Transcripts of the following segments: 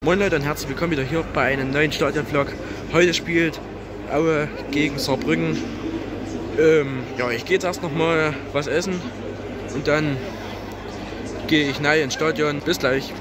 Moin Leute und herzlich willkommen wieder hier bei einem neuen Stadion-Vlog. Heute spielt Aue gegen Saarbrücken. Ja, ich gehe jetzt erst noch mal was essen und dann gehe ich nahe ins Stadion. Bis gleich.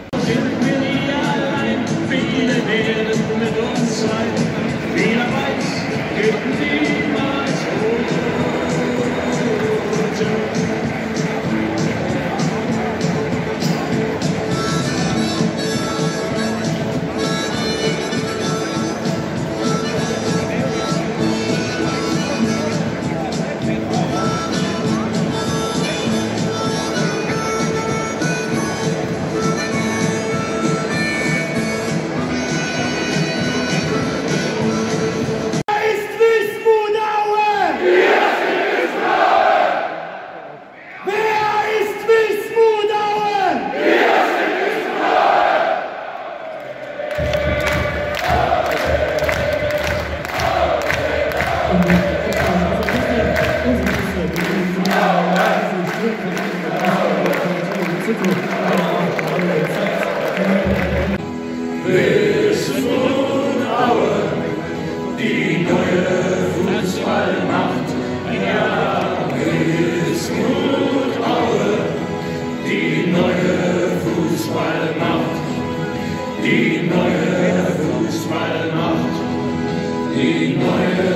Wismut Aue, die neue Fußballmacht. Ja, Wismut Aue, die neue Fußballmacht. Die neue Fußballmacht. Die neue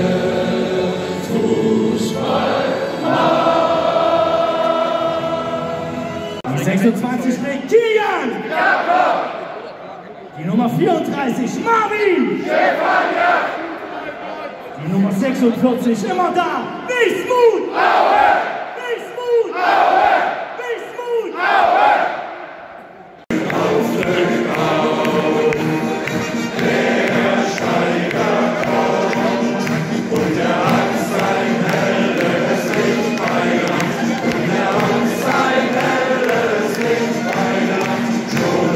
Fußballmacht. Die 26 trägt Kilian! Jakob! Die Nummer 34, Marvin! Stefan! Die Nummer 46, immer da, Wismut! Aue! Wismut! Aue! Wismut! Aue! Der Steiger kommt und er hat sein helles Licht bei Nacht. Und er hat sein helles Licht bei Nacht. Schon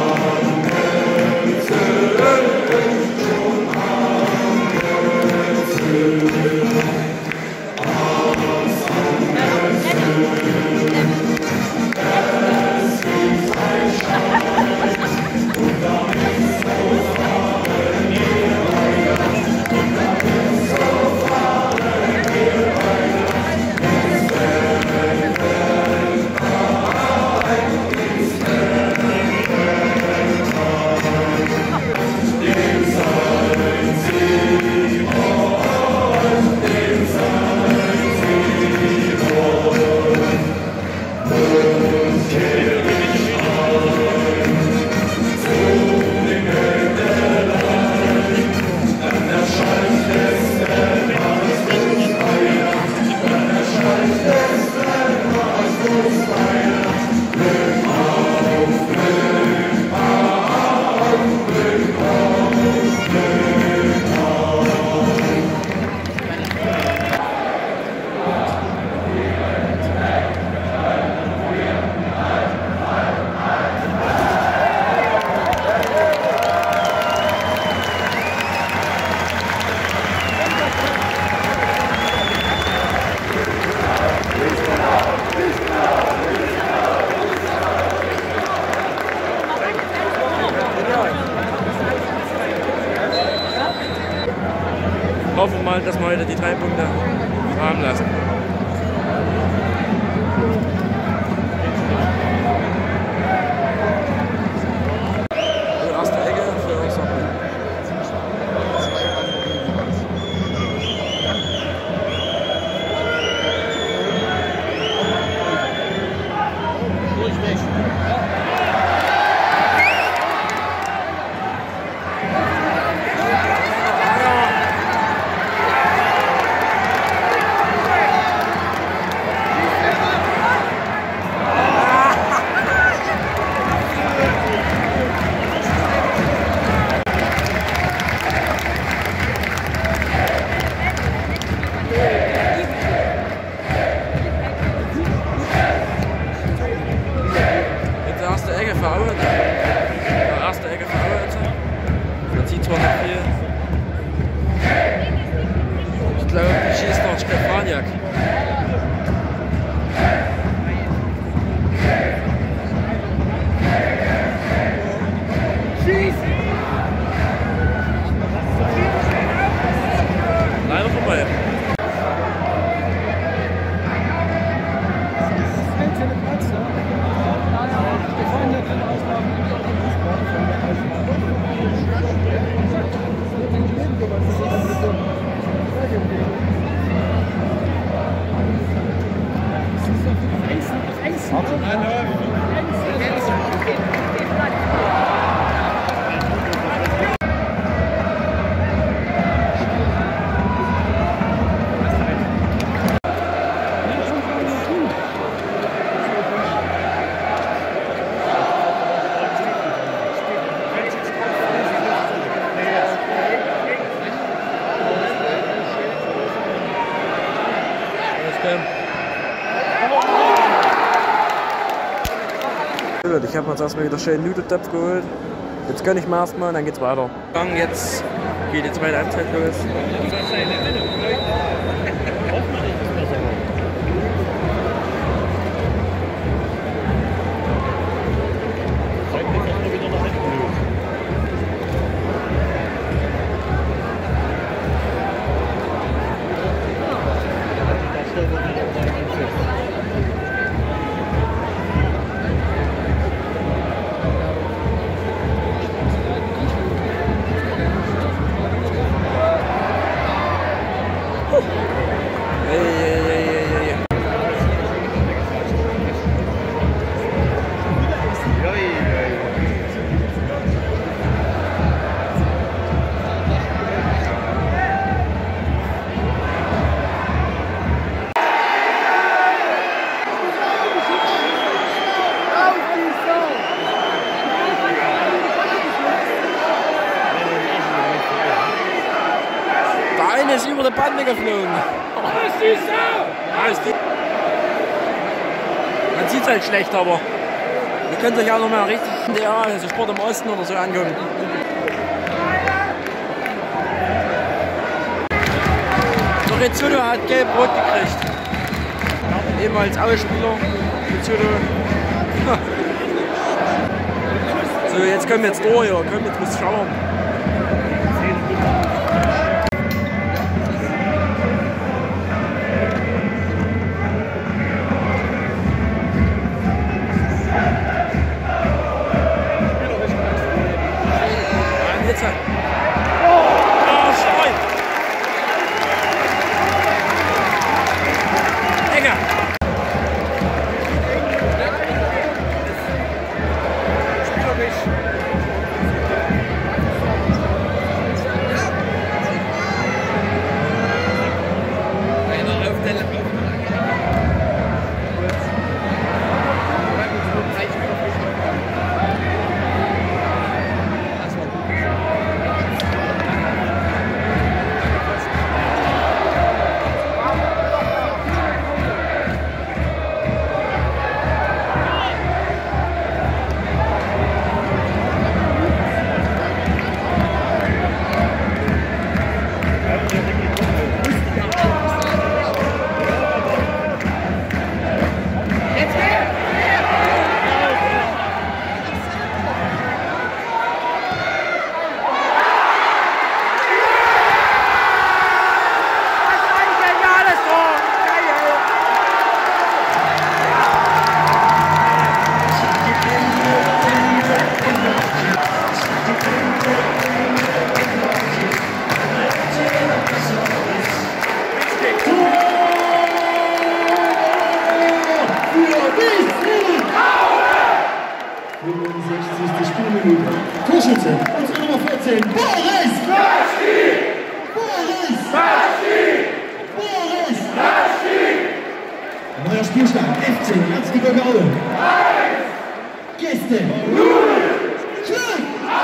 Hoffen wir mal, dass wir heute die 3 Punkte haben lassen. Die erste Ecke für Saarbrücken. Ich habe uns erstmal wieder schön Nudeltopf geholt. Jetzt gönne ich mir erstmal und dann geht's weiter. Jetzt geht die zweite Halbzeit los. Ist über die Bande geflogen. Man sieht es halt schlecht, aber ihr könnt euch auch noch mal richtig in der also Sport im Osten oder so angucken. Der Rizzuto hat gelb-rot gekriegt. Ehemals Ausspieler. Rizzuto. So, jetzt kommen wir jetzt durch, ja. Kommt jetzt was schauen. Torschütze, unsere Nummer 14, Boris! Neuer Spielstand, FC Erzgebirge Aue. Gäste. Glück!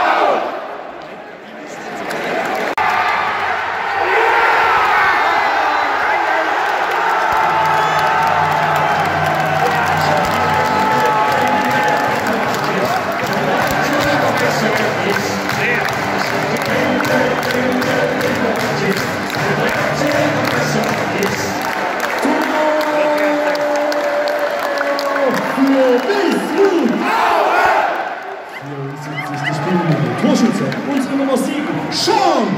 Torschütze, unsere Nummer 7, Sean!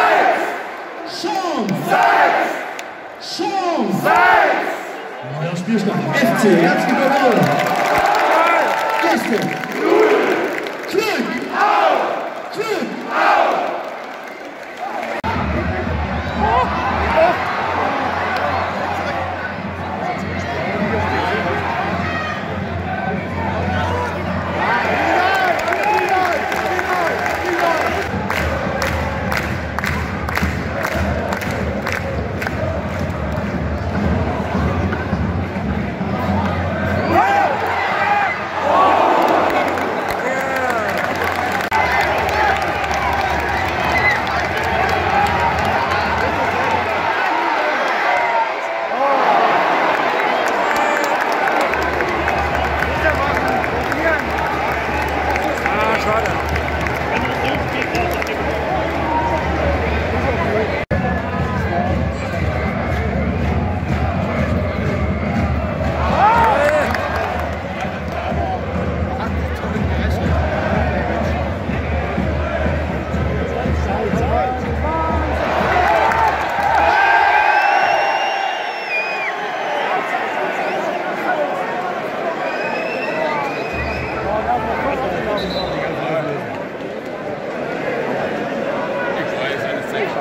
Neuer Spielstand, FC Erzgebirge Aue. Gäste. Glück!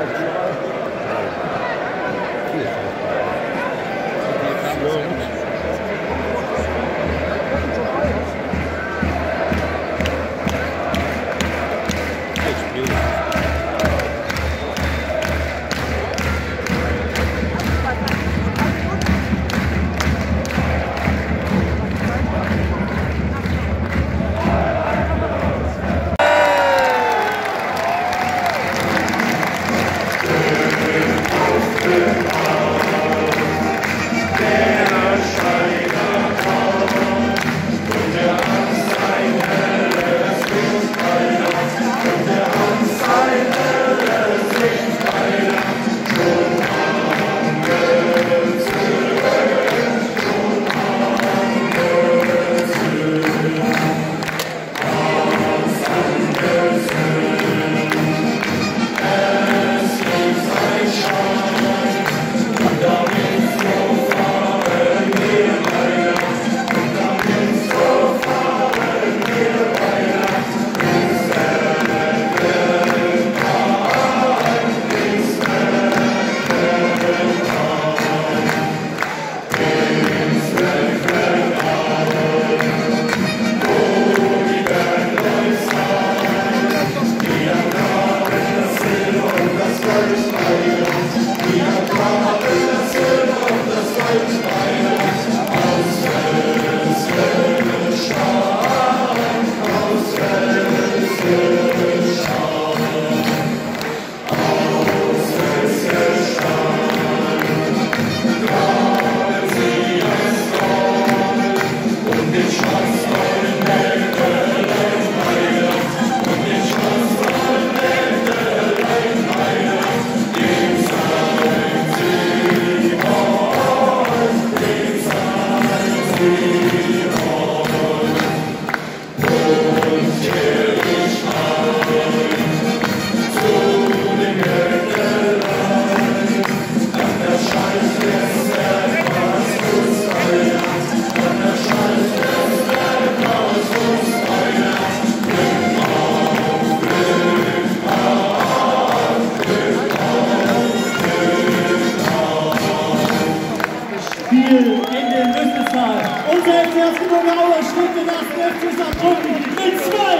In den Lüstensaal. Unser FC Erzgebirge Aue schlägt den ersten FC Saarbrücken mit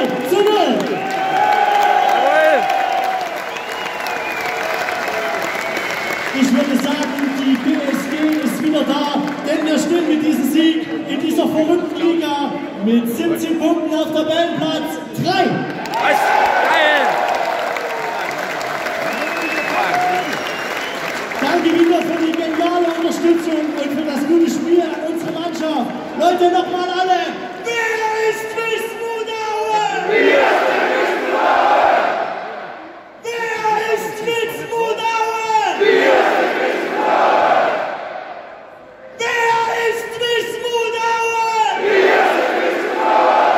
2:0. Ich würde sagen, die PSG ist wieder da, denn wir stehen mit diesem Sieg in dieser verrückten Liga mit 17 Punkten auf Tabellenplatz 3. Geil! Danke wieder für die geniale Unterstützung und für das gute Spiel an unsere Mannschaft. Leute, nochmal alle. Wer ist Wismut Aue? Wir sind Wismut Aue! Wer ist Wismut Aue? Wir sind Wismut Aue! Wer ist Wismut Aue? Wir sind Wismut Aue!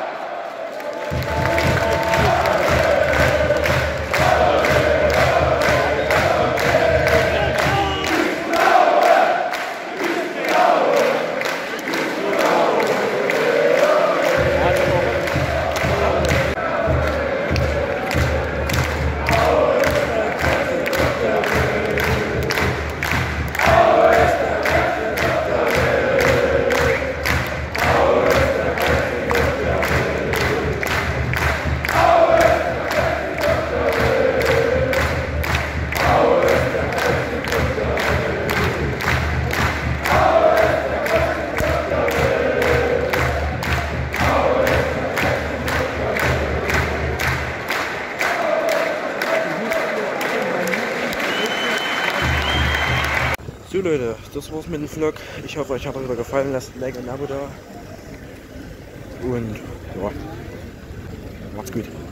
So Leute, das war's mit dem Vlog. Ich hoffe, euch hat er wieder gefallen. Lasst ein Like und ein Abo da. Und ja, macht's gut.